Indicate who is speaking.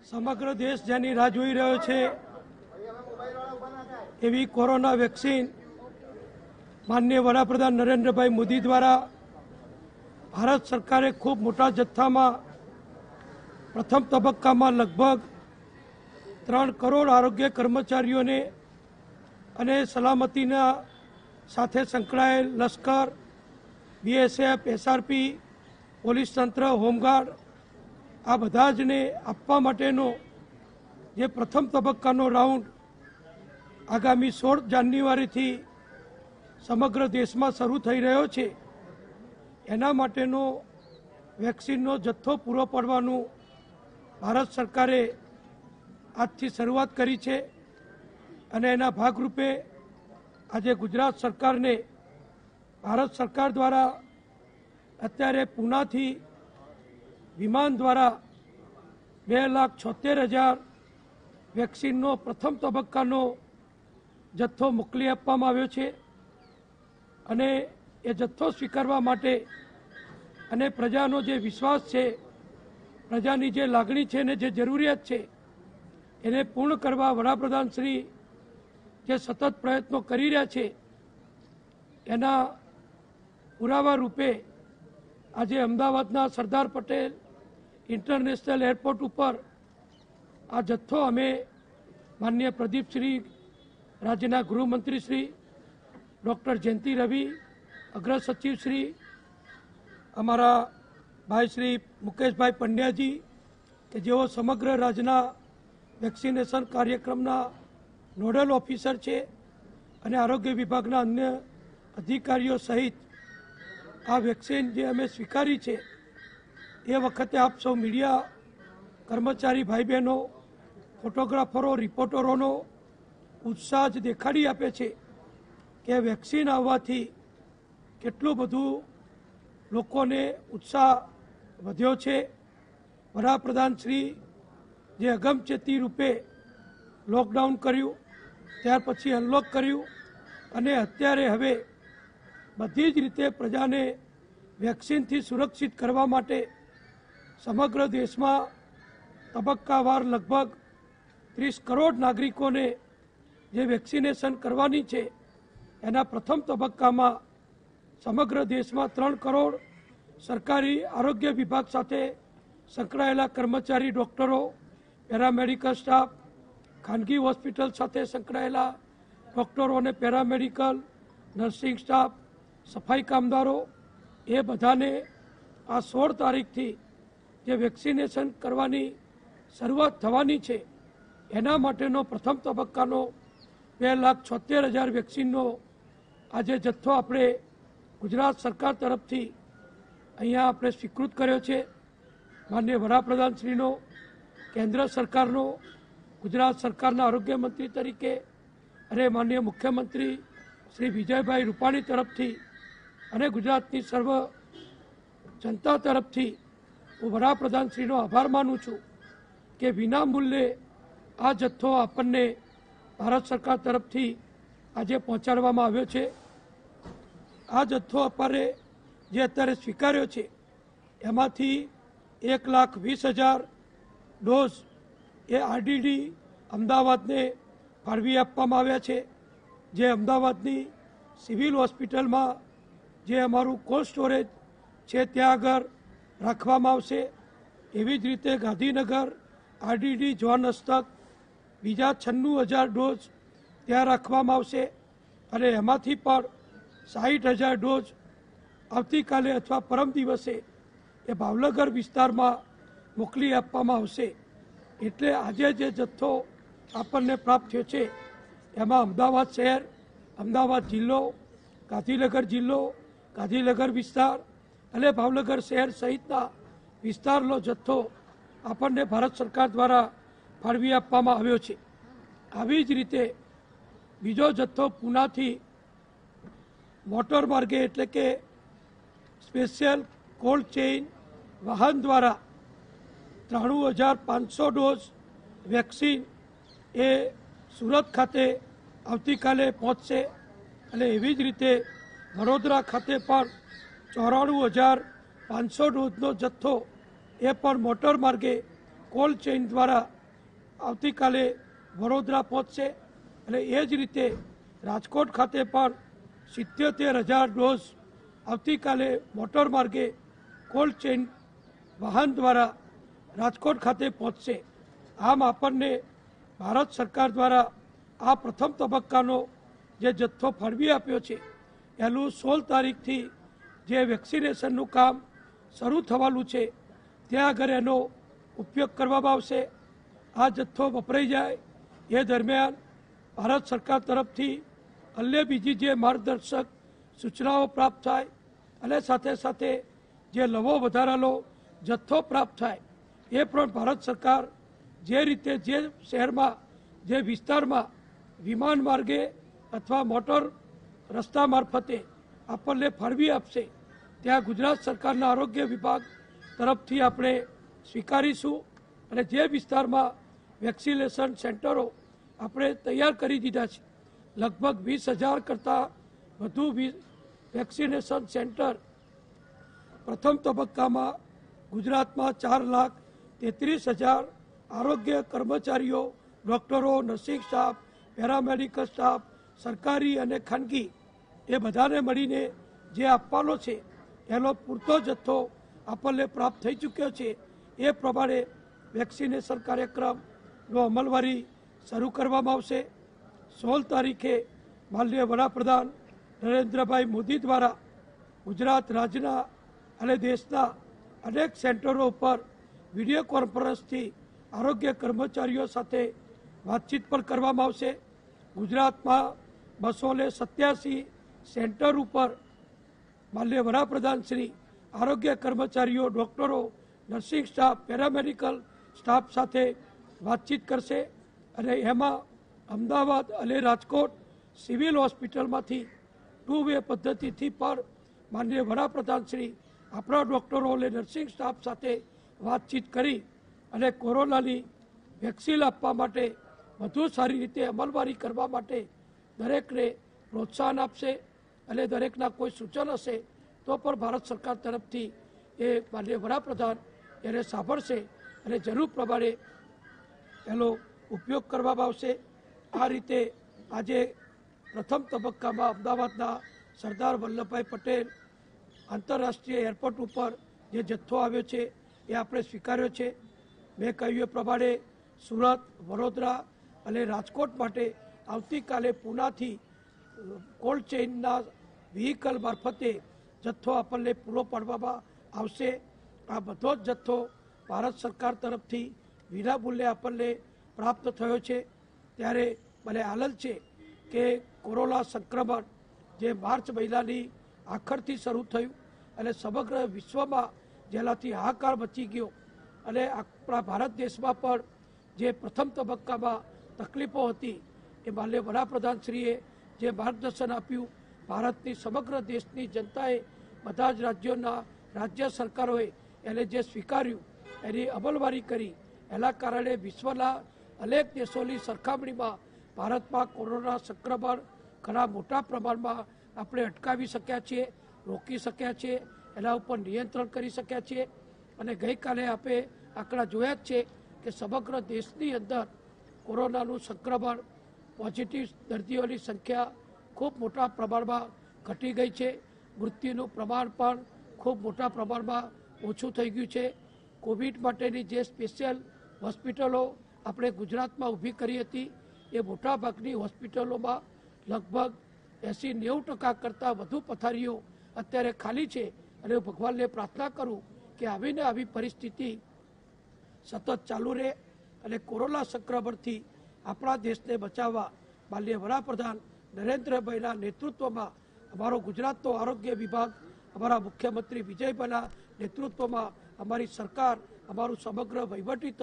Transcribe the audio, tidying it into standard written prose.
Speaker 1: સમગ્ર દેશ જેની રાહ જોઈ રહ્યો છે એવી કોરોના વેક્સિન માનનીય વડાપ્રધાન નરેન્દ્રભાઈ મોદી દ્વારા ભારત સરકારે ખૂબ મોટા જથ્થામાં પ્રથમ તબક્કામાં લગભગ 3 કરોડ આરોગ્ય કર્મચારીઓને અને સલામતીના સાથે સંકળાયેલ લશ્કર, બીએસએફ, એસઆરપી, પોલીસ તંત્ર, હોમગાર્ડ આ બધા જને આપવા માટેનો જે પ્રથમ તબક્કાનો રાઉન્ડ આગામી 16 જાન્યુઆરીથી સમગ્ર દેશમાં શરૂ થઈ રહ્યો છે, એના માટેનો વેક્સિનનો જથ્થો પૂરો પાડવાનું ભારત સરકારે આજથી શરૂઆત કરી છે અને એના ભાગરૂપે આજે ગુજરાત સરકારને ભારત સરકાર દ્વારા અત્યારે પૂનાથી વિમાન દ્વારા 2,76,000 વેક્સિનનો પ્રથમ તબક્કાનો જથ્થો મોકલી આપવામાં આવ્યો છે અને એ જથ્થો સ્વીકારવા માટે અને પ્રજાનો જે વિશ્વાસ છે, પ્રજાની જે લાગણી છે ને જે જરૂરિયાત છે એને પૂર્ણ કરવા વડાપ્રધાન શ્રી જે સતત પ્રયત્નો કરી રહ્યા છે એના પુરાવા રૂપે આજે અમદાવાદના સરદાર પટેલ ઇન્ટરનેશનલ એરપોર્ટ ઉપર આ જથ્થો અમે માનનીય પ્રદીપશ્રી, રાજ્યના ગૃહમંત્રી શ્રી ડૉક્ટર જયંતિ રવિ, અગ્ર સચિવ શ્રી અમારા ભાઈ શ્રી મુકેશભાઈ પંડ્યાજી કે જેઓ સમગ્ર રાજ્યના વેક્સિનેશન કાર્યક્રમના નોડલ ઓફિસર છે અને આરોગ્ય વિભાગના અન્ય અધિકારીઓ સહિત આ વેક્સિન જે અમે સ્વીકારી છે એ વખતે આપ સૌ મીડિયા કર્મચારી ભાઈ બહેનો, ફોટોગ્રાફરો, રિપોર્ટરોનો ઉત્સાહ જ દેખાડી આપે છે કે વેક્સિન આવવાથી કેટલું બધું લોકોને ઉત્સાહ વધ્યો છે. વડાપ્રધાન શ્રી જે અગમચેતી રૂપે લોકડાઉન કર્યું, ત્યાર પછી અનલોક કર્યું અને અત્યારે હવે બધી જ રીતે પ્રજાને વેક્સિનથી સુરક્ષિત કરવા માટે સમગ્ર દેશમાં તબક્કાવાર લગભગ 30 કરોડ નાગરિકોને જે વેક્સિનેશન કરવાની છે એના પ્રથમ તબક્કામાં સમગ્ર દેશમાં 3 કરોડ સરકારી આરોગ્ય વિભાગ સાથે સંકળાયેલા કર્મચારી, ડૉક્ટરો, પેરામેડિકલ સ્ટાફ, ખાનગી હોસ્પિટલ સાથે સંકળાયેલા ડૉક્ટરો અને પેરામેડિકલ, નર્સિંગ સ્ટાફ, સફાઈ કામદારો એ બધાને આ 16 તારીખથી જે વેક્સિનેશન કરવાની શરૂઆત થવાની છે એના માટેનો પ્રથમ તબક્કાનો 2,76,000 વેક્સિનનો આજે જથ્થો આપણે ગુજરાત સરકાર તરફથી અહીંયા આપણે સ્વીકૃત કર્યો છે. માનનીય વડાપ્રધાનશ્રીનો, કેન્દ્ર સરકારનો, ગુજરાત સરકારના આરોગ્ય મંત્રી તરીકે અને માનનીય મુખ્યમંત્રી શ્રી વિજયભાઈ રૂપાણી તરફથી અને ગુજરાતની સર્વ જનતા તરફથી હું વડાપ્રધાનશ્રીનો આભાર માનું છું કે વિના મૂલ્યે આ જથ્થો આપણને ભારત સરકાર તરફથી આજે પહોંચાડવામાં આવ્યો છે. આ જથ્થો આપણે જે અત્યારે સ્વીકાર્યો છે એમાંથી 1,20,000 ડોઝ એ આરડીડી અમદાવાદને ફાળવી આપવામાં આવ્યા છે, જે અમદાવાદની સિવિલ હોસ્પિટલમાં જે અમારું કોલ્ડ સ્ટોરેજ છે ત્યાં આગળ રાખવામાં આવશે. એવી જ રીતે ગાંધીનગર આરડીડી જ્હોન હસ્તક બીજા 96,000 ડોઝ ત્યાં રાખવામાં આવશે અને એમાંથી પણ 60,000 ડોઝ આવતીકાલે અથવા પરમ દિવસે એ ભાવનગર વિસ્તારમાં મોકલી આપવામાં આવશે. એટલે આજે જે જથ્થો આપણને પ્રાપ્ત થયો છે એમાં અમદાવાદ શહેર, અમદાવાદ જિલ્લો, ગાંધીનગર જિલ્લો, ગાંધીનગર વિસ્તાર અને ભાવનગર શહેર સહિતના વિસ્તારનો જથ્થો આપણને ભારત સરકાર દ્વારા ફાળવી આપવામાં આવ્યો છે. આવી જ રીતે બીજો જથ્થો પૂનાથી મોટર માર્ગે એટલે કે સ્પેશિયલ કોલ્ડ ચેઇન વાહન દ્વારા 93,500 ડોઝ વેક્સિન એ સુરત ખાતે આવતીકાલે પહોંચશે અને એવી જ રીતે વડોદરા ખાતે પણ 94,500 ડોઝનો જથ્થો એ પણ મોટર માર્ગે કોલ્ડ ચેઇન દ્વારા આવતીકાલે વડોદરા પહોંચશે અને એ જ રીતે રાજકોટ ખાતે પણ 77,000 ડોઝ આવતીકાલે મોટર માર્ગે કોલ્ડ ચેઇન વાહન દ્વારા રાજકોટ ખાતે પહોંચશે। આમ આપણને ભારત સરકાર દ્વારા આ પ્રથમ તબક્કાનો જે જથ્થો ફાળવી આપ્યો છે એનું 16 તારીખથી જે વેક્સિનેશનનું કામ શરૂ થવાનું છે ત્યાં આગળ એનો ઉપયોગ કરવામાં આવશે। આ જથ્થો વપરાઈ જાય એ દરમિયાન ભારત સરકાર તરફથી અન્ય બીજી જે માર્ગદર્શક સૂચનાઓ પ્રાપ્ત થાય અને સાથે સાથે જે નવો વધારાનો જથ્થો પ્રાપ્ત થાય એ પણ ભારત સરકાર જે રીતે જે શહેરમાં જે વિસ્તારમાં વિમાન માર્ગે અથવા મોટર રસ્તા મારફતે આપણને ફાળવી આપશે ત્યાં ગુજરાત સરકારના આરોગ્ય વિભાગ તરફથી આપણે સ્વીકારીશું અને જે વિસ્તારમાં વેક્સિનેશન સેન્ટરો આપણે તૈયાર કરી દીધા છે લગભગ 20,000 કરતાં વધુ વેક્સિનેશન સેન્ટર પ્રથમ તબક્કામાં ગુજરાતમાં 4,33,000 આરોગ્ય કર્મચારીઓ, ડૉક્ટરો, નર્સિંગ સ્ટાફ, પેરામેડિકલ સ્ટાફ, સરકારી અને ખાનગી એ બધાને મળીને જે આપવાનો છે એનો પૂરતો જથ્થો આપણને પ્રાપ્ત થઈ ચૂક્યો છે। એ પ્રમાણે વેક્સિનેશન કાર્યક્રમનો અમલવારી શરૂ કરવામાં આવશે। 16 તારીખે માનનીય વડાપ્રધાન નરેન્દ્રભાઈ મોદી દ્વારા ગુજરાત રાજ્યના અને દેશના અનેક સેન્ટરો ઉપર વિડીયો કોન્ફરન્સથી આરોગ્ય કર્મચારીઓ સાથે વાતચીત પણ કરવામાં આવશે। ગુજરાતમાં 287 સેન્ટર ઉપર માનનીય વડાપ્રધાન શ્રી આરોગ્ય કર્મચારીઓ, ડૉક્ટરો, નર્સિંગ સ્ટાફ, પેરામેડિકલ સ્ટાફ સાથે વાતચીત કરશે અને એમાં અમદાવાદ અને રાજકોટ સિવિલ હોસ્પિટલમાંથી 2 વે પદ્ધતિથી પણ માનનીય વડાપ્રધાન શ્રી આપણા ડૉક્ટરો અને નર્સિંગ સ્ટાફ સાથે વાતચીત કરી અને કોરોનાની વેક્સિન આપવા માટે વધુ સારી રીતે અમલવારી કરવા માટે દરેકને પ્રોત્સાહન આપશે અને દરેકના કોઈ સૂચન હશે તો પણ ભારત સરકાર તરફથી એ માનનીય વડાપ્રધાન એને સાંભળશે અને જરૂર પ્રમાણે એનો ઉપયોગ કરવામાં આવશે। આ રીતે આજે પ્રથમ તબક્કામાં અમદાવાદના સરદાર વલ્લભભાઈ પટેલ આંતરરાષ્ટ્રીય એરપોર્ટ ઉપર જે જથ્થો આવ્યો છે એ આપણે સ્વીકાર્યો છે। મેં કહ્યું એ પ્રમાણે સુરત, વડોદરા અને રાજકોટ માટે આવતીકાલે પૂનાથી કોલ્ડ ચેઇનના વ્હીકલ મારફતે જથ્થો આપણને પૂરો પાડવામાં આવશે। આ બધો જ જથ્થો ભારત સરકાર તરફથી વિનામૂલ્યે આપણને પ્રાપ્ત થયો છે। ત્યારે મને આનંદ છે કે કોરોના સંક્રમણ જે માર્ચ મહિનાની આખરથી શરૂ થયું અને સમગ્ર વિશ્વમાં જેનાથી હાહાકાર મચી ગયો અને આપણા ભારત દેશમાં પણ જે પ્રથમ તબક્કામાં તકલીફો હતી એ માનનીય વડાપ્રધાનશ્રીએ જે માર્ગદર્શન આપ્યું, ભારતની સમગ્ર દેશની જનતાએ બધા જ રાજ્યોના રાજ્ય સરકારોએ એને જે સ્વીકાર્યું એની અમલવારી કરી એના કારણે વિશ્વના અનેક દેશોની સરખામણીમાં ભારતમાં કોરોના સંક્રમણ ઘણા મોટા પ્રમાણમાં આપણે અટકાવી શક્યા છીએ, રોકી શક્યા છીએ, એના ઉપર નિયંત્રણ કરી શક્યા છીએ અને ગઈકાલે આપણે આંકડા જોયા જ છે કે સમગ્ર દેશની અંદર કોરોનાનું સંક્રમણ પોઝિટિવ દર્દીઓની સંખ્યા ખૂબ મોટા પ્રમાણમાં ઘટી ગઈ છે। મૃત્યુનું પ્રમાણ પણ ખૂબ મોટા પ્રમાણમાં ઓછું થઈ ગયું છે। કોવિડ માટેની જે સ્પેશિયલ હોસ્પિટલો આપણે ગુજરાતમાં ઊભી કરી હતી એ મોટાભાગની હોસ્પિટલોમાં લગભગ 80-90% કરતાં વધુ પથારીઓ અત્યારે ખાલી છે અને હું ભગવાનને પ્રાર્થના કરું કે આવીને આવી પરિસ્થિતિ સતત ચાલુ રહે અને કોરોના સંક્રમણથી આપણા દેશને બચાવવા માનનીય વડાપ્રધાન નરેન્દ્રભાઈના નેતૃત્વમાં અમારો ગુજરાતનો આરોગ્ય વિભાગ, અમારા મુખ્યમંત્રી વિજયભાઈના નેતૃત્વમાં અમારી સરકાર, અમારું સમગ્ર વહીવટી